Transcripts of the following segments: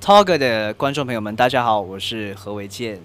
Talk 的观众朋友们，大家好，我是何维健。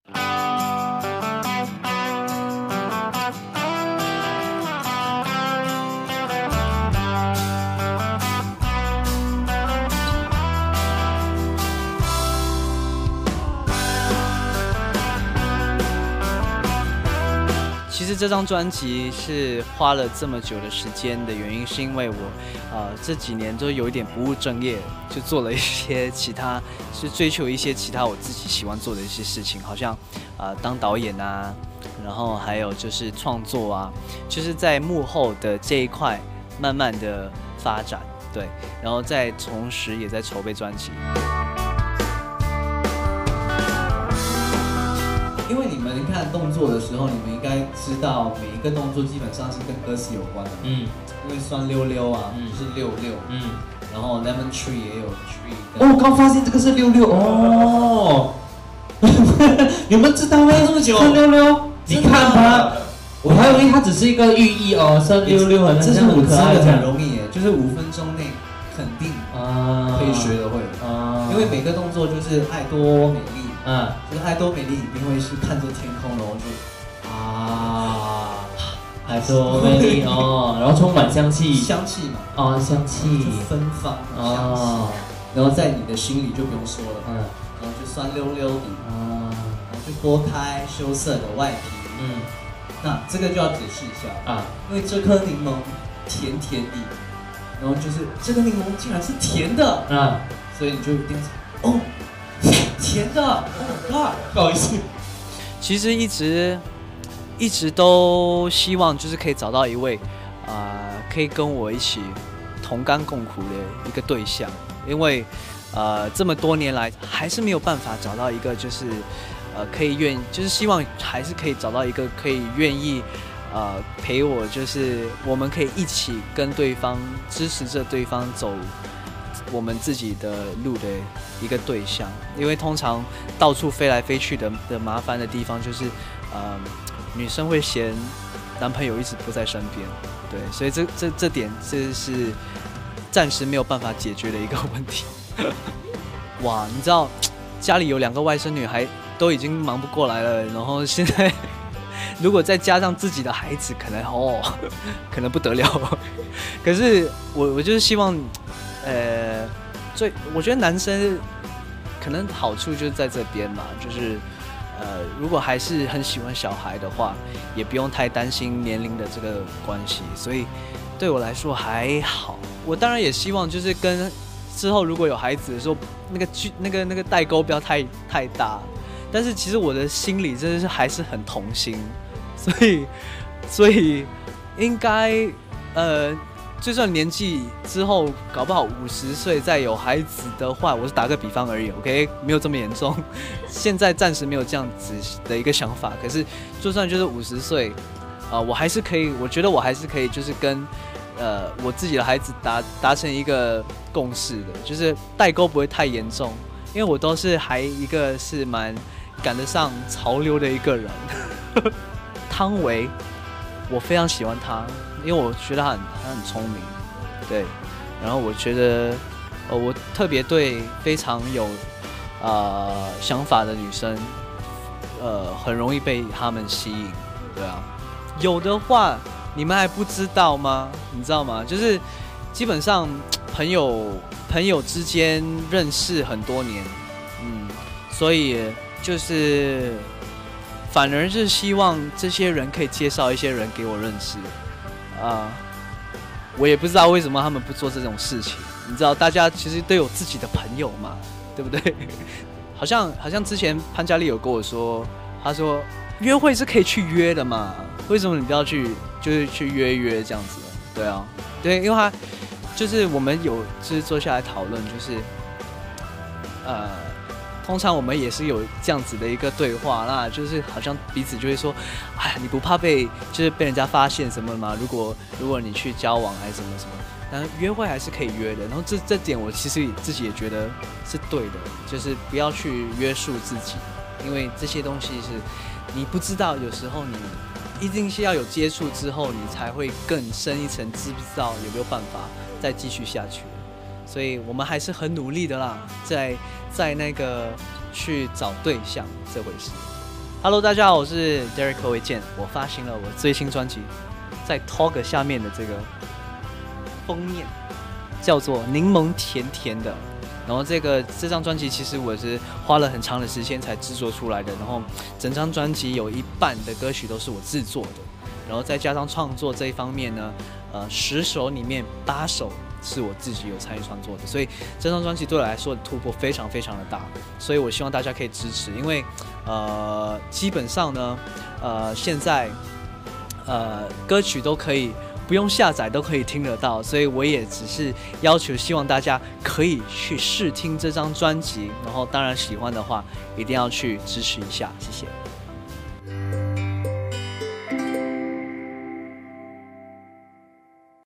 其实这张专辑是花了这么久的时间的原因，是因为我这几年都有一点不务正业，就做了一些其他，是追求一些其他我自己喜欢做的一些事情，好像当导演啊，然后还有就是创作啊，就是在幕后的这一块慢慢的发展，对，然后再同时也在筹备专辑。因为你们看动作的时候，你们应该知道每一个动作基本上是跟歌词有关的。因为酸溜溜啊，就是66。然后 Lemon Tree 也有 tree。 哦，刚发现这个是66哦。你们知道吗？这么久。酸溜溜，你看吧，我还以为它只是一个寓意哦。酸溜溜很这是很可爱， 很容易耶，就是5分钟内肯定可以学得会。因为每个动作就是爱多美丽。就是爱多美丽一定会是看着天空，然后就爱多美丽哦，然后充满香气嘛，香气芬芳香气，然后在你的心里就不用说了，然后就酸溜溜的，然后就剥开羞涩的外皮，那这个就要解释一下因为这颗柠檬甜甜的，然后就是这个柠檬竟然是甜的，所以你就一定哦。甜的 ，Oh my god！ 不好意思， 其实一直都希望就是可以找到一位可以跟我一起同甘共苦的一个对象，因为这么多年来还是没有办法找到一个就是可以就是希望还是可以找到一个可以愿意陪我，就是我们可以一起跟对方支持着对方走我们自己的路的一个对象，因为通常到处飞来飞去的麻烦的地方，就是女生会嫌男朋友一直不在身边，对，所以这点这是暂时没有办法解决的一个问题。哇，你知道家里有2个外甥女还都已经忙不过来了，然后现在如果再加上自己的孩子，可能不得了。可是我就是希望。我觉得男生可能好处就是在这边嘛，就是如果还是很喜欢小孩的话，也不用太担心年龄的这个关系，所以对我来说还好。我当然也希望就是跟之后如果有孩子的时候，那个代沟不要太大，但是其实我的心里真的是还是很童心，所以应该就算年纪之后搞不好50岁再有孩子的话，我是打个比方而已 ，OK， 没有这么严重。现在暂时没有这样子的一个想法，可是就算就是50岁，我还是可以，我觉得我还是可以，就是跟我自己的孩子达成一个共识的，就是代沟不会太严重，因为我都是还一个是蛮赶得上潮流的一个人。汤唯，我非常喜欢他。因为我觉得他很聪明，对，然后我觉得，我特别对非常有想法的女生，很容易被他们吸引，对啊，有的话你们还不知道吗？你知道吗？就是基本上朋友之间认识很多年，所以就是反而是希望这些人可以介绍一些人给我认识。我也不知道为什么他们不做这种事情。你知道，大家其实都有自己的朋友嘛，对不对？好像之前潘嘉丽有跟我说，他说约会是可以去约的嘛，为什么你不要去约这样子？对啊，对，因为他就是我们有就是坐下来讨论，就是通常我们也是有这样子的一个对话，那就是好像彼此就会说，哎，你不怕被人家发现什么吗？如果你去交往还是什么什么，但约会还是可以约的。然后这点我其实自己也觉得是对的，就是不要去约束自己，因为这些东西是你不知道，有时候你一定是要有接触之后，你才会更深一层，知不知道有没有办法再继续下去。所以我们还是很努力的啦， 在那个去找对象这回事。Hello， 大家好，我是 Derek 柯维健，我发行了我最新专辑，在 Talk 下面的这个封面叫做《柠檬甜甜的》。然后这张专辑其实我是花了很长的时间才制作出来的，然后整张专辑有一半的歌曲都是我制作的，然后再加上创作这一方面呢，10首里面8首是我自己有参与创作的，所以这张专辑对我来说的突破非常非常的大，所以我希望大家可以支持，因为基本上呢现在歌曲都可以不用下载都可以听得到，所以我也只是要求希望大家可以去试听这张专辑，然后当然喜欢的话一定要去支持一下，谢谢。